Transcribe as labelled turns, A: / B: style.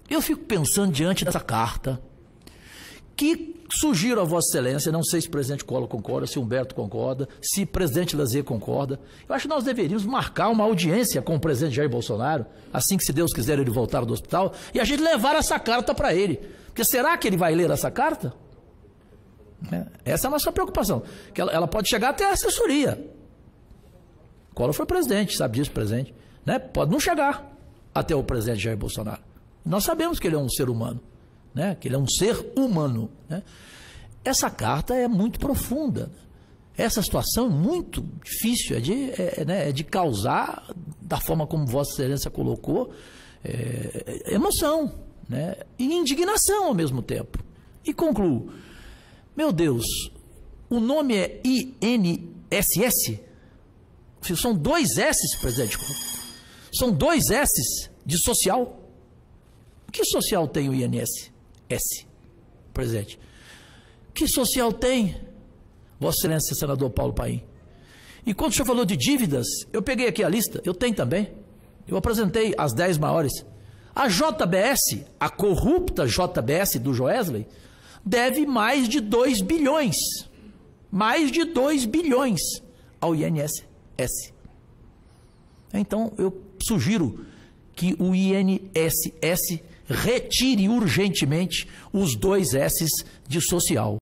A: Eu fico pensando diante dessa carta, que sugiro a Vossa Excelência, não sei se o presidente Collor concorda, se Humberto concorda, se o presidente Lazier concorda. Eu acho que nós deveríamos marcar uma audiência com o presidente Jair Bolsonaro, assim que, se Deus quiser, ele voltar do hospital, e a gente levar essa carta para ele. Porque será que ele vai ler essa carta? Essa é a nossa preocupação. Que ela pode chegar até a assessoria. Collor foi presidente, sabe disso, presidente. Né? Pode não chegar até o presidente Jair Bolsonaro. Nós sabemos que ele é um ser humano. Né? Que ele é um ser humano. Né? Essa carta é muito profunda. Essa situação é muito difícil, é de causar, da forma como Vossa Excelência colocou, emoção, né? E indignação ao mesmo tempo. E concluo. Meu Deus, o nome é INSS? São 2 S, presidente. São 2 S de social. Que social tem o INSS, presidente? Que social tem, Vossa Excelência, senador Paulo Paim? E quando o senhor falou de dívidas, eu peguei aqui a lista, eu tenho também. Eu apresentei as 10 maiores. A JBS, a corrupta JBS do Joesley, deve mais de 2 bilhões. Mais de 2 bilhões ao INSS. Então, eu sugiro que o INSS retire urgentemente os 2 S's de social.